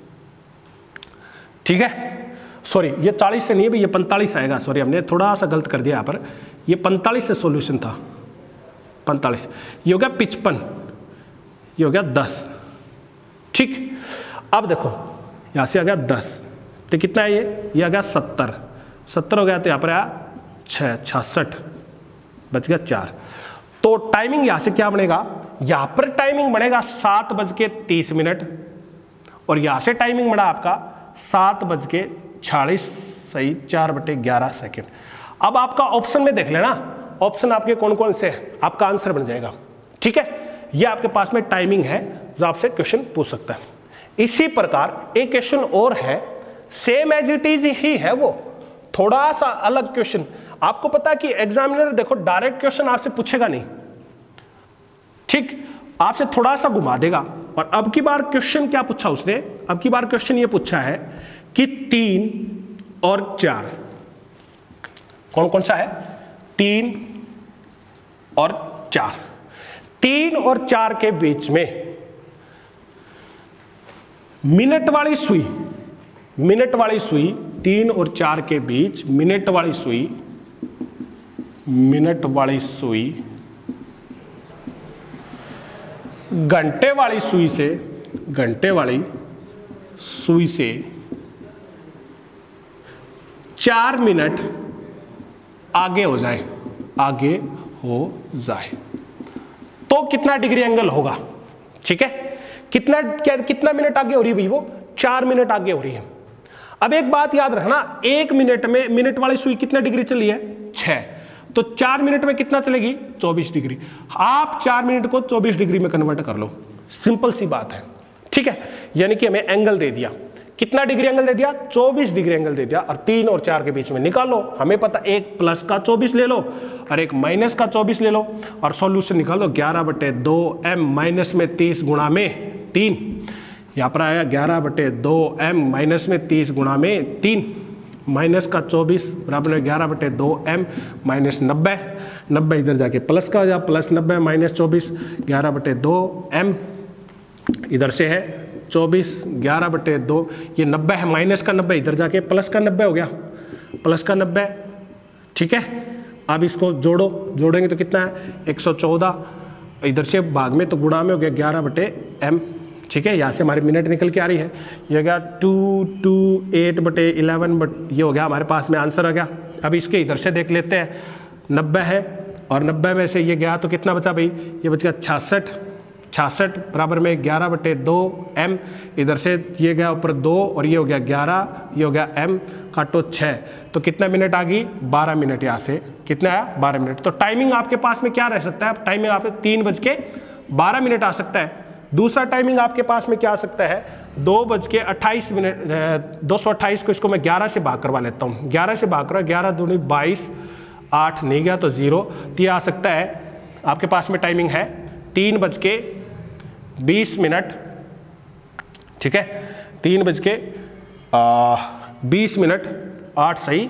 ठीक है, सॉरी ये चालीस से नहीं है भाई, ये पैंतालीस आएगा, सॉरी हमने थोड़ा सा गलत कर दिया यहाँ पर, ये पैंतालीस से सॉल्यूशन था, पैंतालीस, ये हो गया पचपन, ये हो गया दस। ठीक, अब देखो यहाँ से आ गया दस, तो कितना है ये, ये आ गया सत्तर, सत्तर हो गया तो यहाँ पर आया छः, छियासठ, बच गया चार। तो टाइमिंग यहाँ से क्या बनेगा, यहाँ पर टाइमिंग बनेगा सात बज के तीस मिनट और यहाँ से टाइमिंग बना आपका सात बज के छियालीस, सही, चार बटे ग्यारह सेकेंड। अब आपका ऑप्शन में देख लेना, ऑप्शन आपके कौन कौन से हैं, आपका आंसर बन जाएगा। ठीक है, ये आपके पास में टाइमिंग है जो आपसे क्वेश्चन पूछ सकता है। इसी प्रकार एक क्वेश्चन और है, सेम एज इट इज ही है, वो थोड़ा सा अलग क्वेश्चन। आपको पता है कि एग्जामिनर देखो डायरेक्ट क्वेश्चन आपसे पूछेगा नहीं, ठीक, आपसे थोड़ा सा घुमा देगा। और अब की बार क्वेश्चन क्या पूछा उसने, अब की बार क्वेश्चन ये पूछा है कि तीन और चार, कौन कौन सा है, तीन और चार, तीन और चार के बीच में मिनट वाली सुई, मिनट वाली सुई, तीन और चार के बीच मिनट वाली सुई, मिनट वाली सुई घंटे वाली सुई से, घंटे वाली सुई से चार मिनट आगे हो जाए, आगे हो जाए तो कितना डिग्री एंगल होगा। ठीक है, कितना क्या कितना मिनट आगे हो रही है भाई, वो चार मिनट आगे हो रही है। अब एक बात याद रखना, एक मिनट में मिनट वाली सुई कितना डिग्री चली है, छह, तो चार मिनट में कितना चलेगी, चौबीस डिग्री। आप चार मिनट को चौबीस डिग्री में कन्वर्ट कर लो, सिंपल सी बात है। ठीक है, यानी कि हमें एंगल दे दिया, कितना डिग्री एंगल दे दिया, चौबीस डिग्री एंगल दे दिया। और तीन और चार के बीच में निकालो, हमें पता एक प्लस का चौबीस ले लो और एक माइनस का चौबीस ले लो और सॉल्यूशन निकाल दो। ग्यारह बटे दो एम माइनस में तीस गुणा में तीन, यहाँ पर आया ग्यारह बटे दो एम माइनस में तीस गुणा में तीन, माइनस का चौबीस बराबर ग्यारह बटे दो एम माइनस नब्बे, नब्बे इधर जाके प्लस का हो जाए, प्लस नब्बे माइनस चौबीस, ग्यारह बटे दो एम इधर से है चौबीस, ग्यारह बटे दो, ये नब्बे है, माइनस का नब्बे इधर जाके प्लस का नब्बे हो गया, प्लस का नब्बे। ठीक है, अब इसको जोड़ो, जोड़ेंगे तो कितना है, एक सौ चौदह, इधर से भाग में तो गुणा में हो गया ग्यारह बटे एम। ठीक है, यहाँ से हमारी मिनट निकल के आ रही है, ये हो गया टू टू एट बटे इलेवन बट, ये हो गया हमारे पास में आंसर आ गया। अब इसके इधर से देख लेते हैं, नब्बे है और नब्बे में से ये गया तो कितना बचा भाई, ये बच गया छियासठ, छियासठ बराबर में ग्यारह बटे दो एम, इधर से ये गया ऊपर दो और ये हो गया ग्यारह, ये हो गया एम, काटो छः, तो कितना मिनट आ गई, बारह मिनट। यहाँ से कितना आया, बारह मिनट। तो टाइमिंग आपके पास में क्या रह सकता है, टाइमिंग आपके तीन बज के बारह मिनट आ सकता है। दूसरा टाइमिंग आपके पास में क्या आ सकता है, दो बज के अट्ठाईस मिनट, दो सौ अट्ठाईस को इसको मैं ग्यारह से भाग करवा लेता हूँ, ग्यारह से भाग करो, ग्यारह दूनी बाईस, आठ नहीं गया तो जीरो, तो ये आ सकता है आपके पास में टाइमिंग है तीन बज के बीस मिनट। ठीक है, तीन बज के बीस मिनट, आठ सही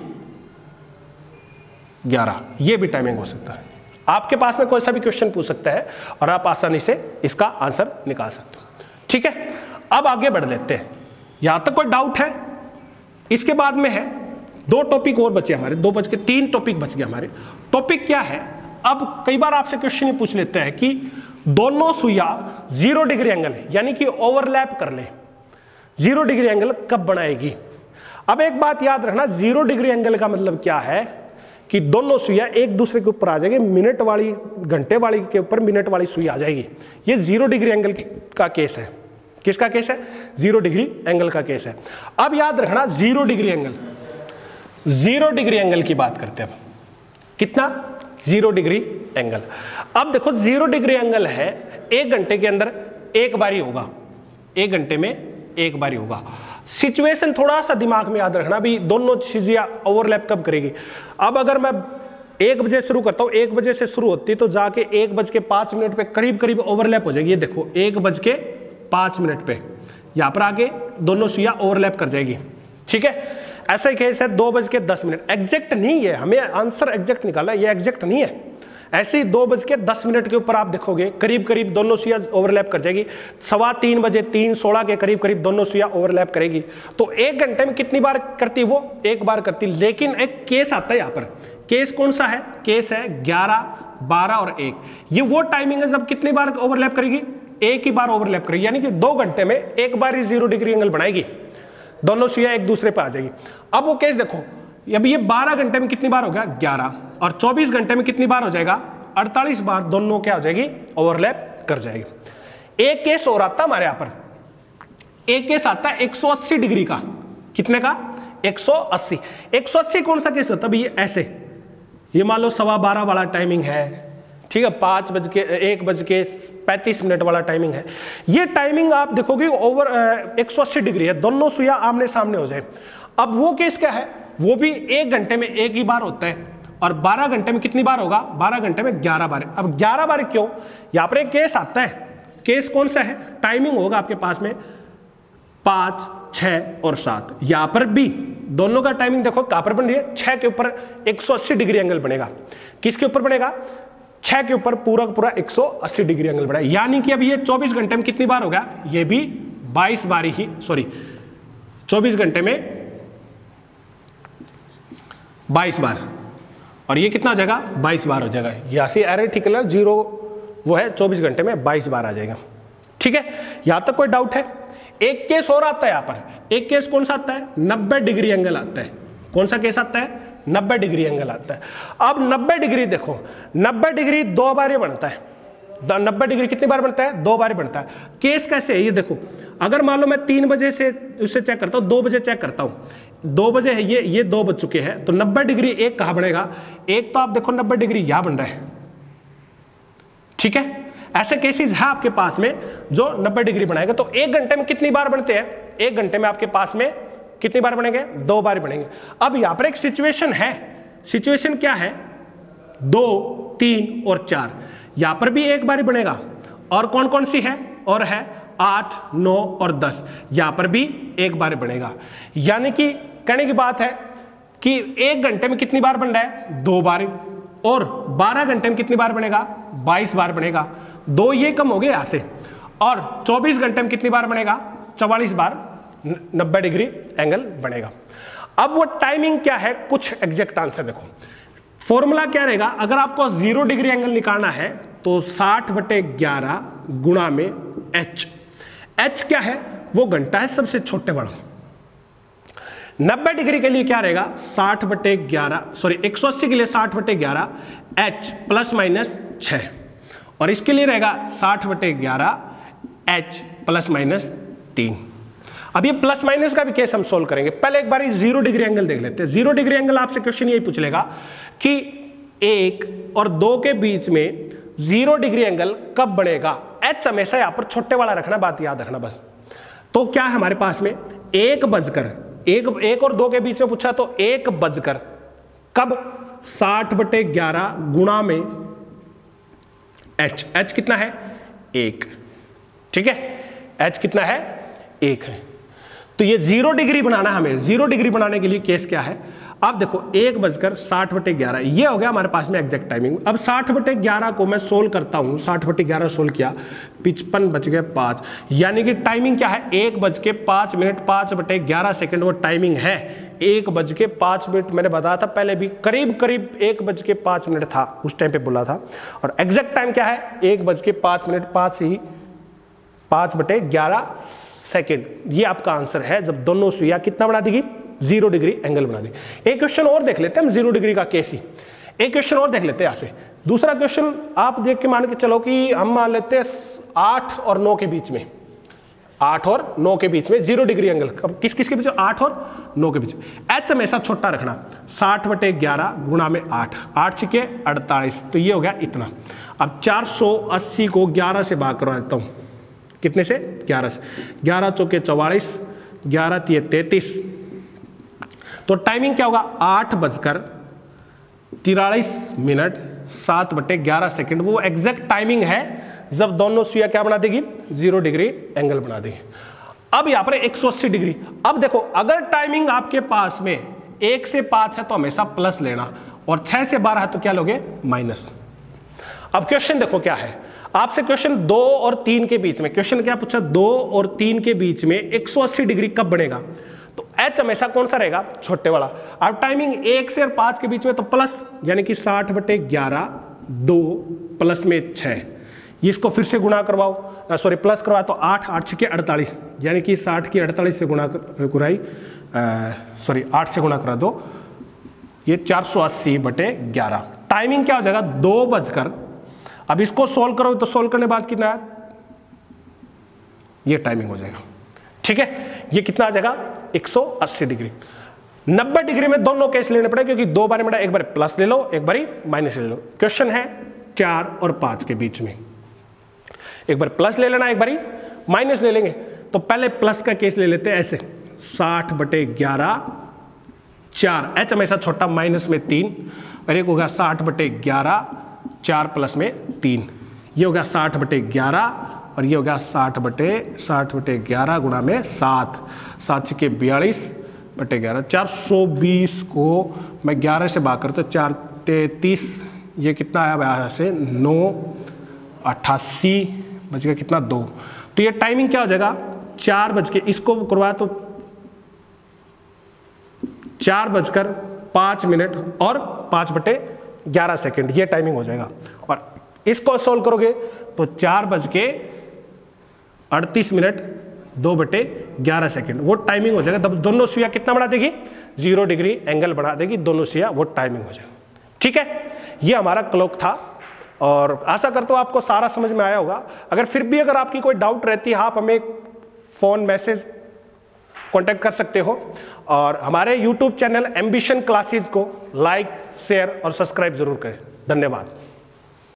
ग्यारह, ये भी टाइमिंग हो सकता है। आपके पास में कोई सा भी क्वेश्चन पूछ सकता है और आप आसानी से इसका आंसर निकाल सकते हो। ठीक है, अब आगे बढ़ लेते हैं, यहां तक कोई डाउट है? इसके बाद में है दो टॉपिक और बचे हमारे, दो बज के तीन टॉपिक बच गए हमारे। टॉपिक क्या है, अब कई बार आपसे क्वेश्चन ये पूछ लेते हैं कि दोनों सुइयां जीरो डिग्री एंगल है, यानी कि ओवरलैप कर ले, जीरो डिग्री एंगल कब बनाएगी। अब एक बात याद रखना, जीरो डिग्री एंगल का मतलब क्या है कि दोनों सुइयां एक दूसरे के ऊपर आ जाएगी, मिनट वाली घंटे वाली के ऊपर मिनट वाली सुई आ जाएगी। ये जीरो डिग्री एंगल का केस है। किसका केस है, जीरो डिग्री एंगल का केस है। अब याद रखना, zero degree angle, zero degree angle की बात करते हैं। अब कितना, जीरो डिग्री एंगल। अब देखो जीरो डिग्री एंगल है, एक घंटे के अंदर एक बारी होगा, एक घंटे में एक बारी होगा। सिचुएशन थोड़ा सा दिमाग में याद रखना भी, दोनों चीजें ओवरलैप कब करेगी। अब अगर मैं एक बजे शुरू करता हूं, एक बजे से शुरू होती तो जाके एक बज के पांच मिनट पे करीब करीब ओवरलैप हो जाएगी। ये देखो एक बज के पांच मिनट पे यहां पर आगे दोनों सुइयां ओवरलैप कर जाएगी। ठीक है, ऐसा ही केस है दो बज के दस मिनट, एग्जैक्ट नहीं है, हमें आंसर एग्जैक्ट निकालना है, ये एग्जैक्ट नहीं है। ऐसे ही दो बज के दस मिनट के ऊपर आप देखोगे करीब करीब दोनों सुइयां ओवरलैप कर जाएगी। सवा तीन बजे तीन सोलह के करीब करीब दोनों सुइयां ओवरलैप करेगी। तो एक घंटे में कितनी बार करती वो, एक बार करती। लेकिन एक केस आता है यहाँ पर, केस कौन सा है, केस है ग्यारह, बारह और एक। ये वो टाइमिंग है जब कितनी बार ओवरलैप करेगी, एक ही बार ओवरलैप करेगी, यानी कि दो घंटे में एक बार ही जीरो डिग्री एंगल बनाएगी, दोनों सुइयां एक दूसरे पर आ जाएगी। अब वो केस देखो, अभी ये बारह घंटे में कितनी बार हो गया, ग्यारह, और चौबीस घंटे में कितनी बार हो जाएगा, अड़तालीस बार, दोनों क्या हो जाएगी, ओवरलैप कर जाएगी। एक केस और आता हमारे यहां पर, एक केस आता है एक सौ अस्सी डिग्री का। कितने का, एक सौ अस्सी। एक सौ अस्सी कौन सा केस होता है, ये ऐसे, ये मान लो सवा बारह वाला टाइमिंग है। ठीक है, पाँच बज के एक बज के पैंतीस मिनट वाला टाइमिंग है। ये टाइमिंग आप देखोगे ओवर एक सौ अस्सी डिग्री है, दोनों सुइया आमने सामने हो जाए। अब वो केस क्या है, वो भी एक घंटे में एक ही बार होता है, और बारह घंटे में कितनी बार होगा, बारह घंटे में ग्यारह बार। अब ग्यारह बार क्यों, यहाँ पर एक केस आता है, केस कौन सा है, टाइमिंग होगा आपके पास में पाँच, छः और सात। यहाँ पर भी दोनों का टाइमिंग देखो, कहाँ पर बन रही है, छः के ऊपर एक सौ अस्सी डिग्री एंगल बनेगा। किसके ऊपर बनेगा, छः के ऊपर पूरा पूरा एक सौ अस्सी डिग्री एंगल बनेगा। यानी कि अभी ये चौबीस घंटे में कितनी बार होगा, ये भी बाईस बार ही, सॉरी चौबीस घंटे में बाईस बार, और ये कितना हो जाएगा, बाईस बार हो जाएगा। यहाँ से एरेटिकल जीरो वो है, चौबीस घंटे में बाईस बार आ जाएगा। ठीक है, यहाँ तक कोई डाउट है। एक केस और आता है यहाँ पर, एक केस कौन सा आता है, नब्बे डिग्री एंगल आता है। कौन सा केस आता है, नब्बे डिग्री एंगल आता है। अब नब्बे डिग्री देखो, नब्बे डिग्री दो बार ही बनता है। नब्बे डिग्री कितनी बार बनता है, दो बार ही बनता है। केस कैसे है ये देखो, अगर मान लो मैं तीन बजे से उससे चेक करता हूँ, दो बजे चेक करता हूँ, दो बजे है ये ये दो बज चुके हैं, तो नब्बे डिग्री एक कहाँ बनेगा, एक तो आप देखो नब्बे डिग्री यहाँ बन रहा है। ठीक है, ऐसे केसेस है आपके पास में जो नब्बे डिग्री बनाएगा। तो एक घंटे में कितनी बार बनते हैं, एक घंटे में आपके पास में कितनी बार बनेंगे, दो बार बनेंगे। अब यहां पर एक सिचुएशन है, सिचुएशन क्या है, दो, तीन और चार, यहां पर भी एक बार बनेगा। और कौन कौन सी है, और है आठ, नौ और दस, यहां पर भी एक बार बनेगा। यानी कि कहने की बात है कि एक घंटे में कितनी बार बन रहा है, दो बार, और बारह घंटे में कितनी बार बनेगा, बाईस बार बनेगा। दो ये कम हो गए यहां से, और चौबीस घंटे में कितनी बार बनेगा, चवालीस बार नब्बे डिग्री एंगल बनेगा। अब वो टाइमिंग क्या है, कुछ एग्जैक्ट आंसर देखो। फॉर्मूला क्या रहेगा, अगर आपको जीरो डिग्री एंगल निकालना है तो साठ बटे ग्यारह गुणा में एच। एच क्या है, वो घंटा है सबसे छोटे वाला। नब्बे डिग्री के लिए क्या रहेगा, साठ बटे ग्यारह, सॉरी एक सौ अस्सी के लिए साठ बटे ग्यारह एच प्लस माइनस छः, और इसके लिए रहेगा साठ बटे ग्यारह एच प्लस माइनस तीन। अब ये प्लस माइनस का भी केस हम सोल्व करेंगे। पहले एक बार जीरो डिग्री एंगल देख लेते हैं। जीरो डिग्री एंगल आपसे क्वेश्चन यही पूछ लेगा कि एक और दो के बीच में जीरो डिग्री एंगल कब बनेगा। एच हमेशा यहां पर छोटे वाला रखना, बात याद रखना बस। तो क्या है हमारे पास में, एक बजकर एक एक और दो के बीच में पूछा, तो एक बजकर कब, साठ बटे ग्यारह गुणा में एच। एच कितना है, एक। ठीक है, एच कितना है, एक है। तो ये जीरो डिग्री बनाना, हमें जीरो डिग्री बनाने के लिए केस क्या है, आप देखो एक बजकर साठ बटे ग्यारह, ये हो गया हमारे पास में एग्जैक्ट टाइमिंग। अब साठ बटे ग्यारह को मैं सोल्व करता हूँ, साठ बटे ग्यारह सोल्व किया, पिचपन बच गए पाँच, यानी कि टाइमिंग क्या है, एक बज के पाँच मिनट पाँच बटे ग्यारह सेकेंड वो टाइमिंग है। एक बज के पाँच मिनट मैंने बताया था पहले भी, करीब करीब एक बज के पाँच मिनट था उस टाइम पे बोला था। और एग्जैक्ट टाइम क्या है, एक बज के पाँच मिनट पाँच ही पाँच बटे ग्यारह सेकेंड। ये आपका आंसर है, जब दोनों सुइयां कितना बना देगी, जीरो डिग्री एंगल बना देगी। एक क्वेश्चन और देख लेते हैं हम, जीरो डिग्री का केस ही एक क्वेश्चन और देख लेते हैं यहाँ से। दूसरा क्वेश्चन आप देख के मान के चलो कि हम मान लेते हैं आठ और नौ के बीच में, आठ और नौ के बीच में जीरो डिग्री एंगल, किस किस के बीच में, आठ और नौ के बीच में। एच हमेशा छोटा रखना, साठ बटे ग्यारह गुणा में आठ, आठ छिके अड़तालीस, तो ये हो गया इतना। अब चार सौ अस्सी को ग्यारह से भाग करवा देता हूँ, कितने से, ग्यारह से, ग्यारह चौके चौवालीस, ग्यारह तीय तैतीस, तो टाइमिंग क्या होगा, आठ बजकर तिरालीस मिनट सात बटे ग्यारह सेकेंड। वो एग्जैक्ट टाइमिंग है जब दोनों सुइयां क्या बना देगी, जीरो डिग्री एंगल बना देगी। अब यहां पर एक सौ अस्सी डिग्री। अब देखो अगर टाइमिंग आपके पास में एक से पांच है तो हमेशा प्लस लेना, और छह से बारह है तो क्या लोगे, माइनस। अब क्वेश्चन देखो क्या है आपसे, क्वेश्चन दो और तीन के बीच में, क्वेश्चन क्या पूछा, दो और तीन के बीच में एक सौ अस्सी डिग्री कब बनेगा, तो एच हमेशा कौन सा रहेगा, छोटे वाला। अब टाइमिंग एक से और पांच के बीच में तो प्लस, यानी कि साठ बटे ग्यारह, दो प्लस में छः, इसको फिर से गुणा करवाओ, सॉरी प्लस करवाओ, तो आठ, आठ छः अड़तालीस, यानी कि साठ की अड़तालीस से गुणा गुराई, सॉरी आठ से गुणा करा दो, ये चार सौ अस्सी बटे ग्यारह। टाइमिंग क्या हो जाएगा, दो बजकर, अब इसको सोल्व करो तो सोल्व करने बाद कितना है, ये टाइमिंग हो जाएगा। ठीक है, ये कितना आ जाएगा, एक सौ अस्सी डिग्री। नब्बे डिग्री में दोनों केस लेने पड़े, क्योंकि दो बार में एक बार प्लस ले लो, एक बार माइनस ले लो। क्वेश्चन है चार और पाँच के बीच में। एक बार प्लस ले लेना, एक बारी माइनस ले लेंगे। तो पहले प्लस का केस ले लेते हैं ऐसे, साठ बटे ग्यारह, चार, एच हमेशा छोटा, माइनस में तीन, और एक होगा साठ बटे ग्यारह, चार प्लस में तीन, ये होगा साठ बटे ग्यारह, और ये होगा साठ बटे साठ बटे ग्यारह गुणा में सात, सात छके बयालीस बटे ग्यारह, चार सौ बीस को मैं ग्यारह से भाग कर तो चार तैंतीस, ये कितना आया यहाँ से नौ, अट्ठासी, बच गया कितना दो। तो ये टाइमिंग क्या हो जाएगा, चार बज के इसको करवाया तो चार बजकर पाँच मिनट और पाँच बटे ग्यारह सेकेंड, ये टाइमिंग हो जाएगा। और इसको सोल्व करोगे तो चार बज के अड़तीस मिनट दो बटे ग्यारह सेकेंड, वो टाइमिंग हो जाएगा। तब दोनों सुइयां कितना बढ़ा देगी, जीरो डिग्री एंगल बढ़ा देगी दोनों सुइयां, वो टाइमिंग हो जाएगा। ठीक है, ये हमारा क्लॉक था और आशा करता हूँ आपको सारा समझ में आया होगा। अगर फिर भी अगर आपकी कोई डाउट रहती है, आप हमें फ़ोन मैसेज कांटेक्ट कर सकते हो, और हमारे यूट्यूब चैनल एम्बिशन क्लासेस को लाइक, शेयर और सब्सक्राइब जरूर करें। धन्यवाद।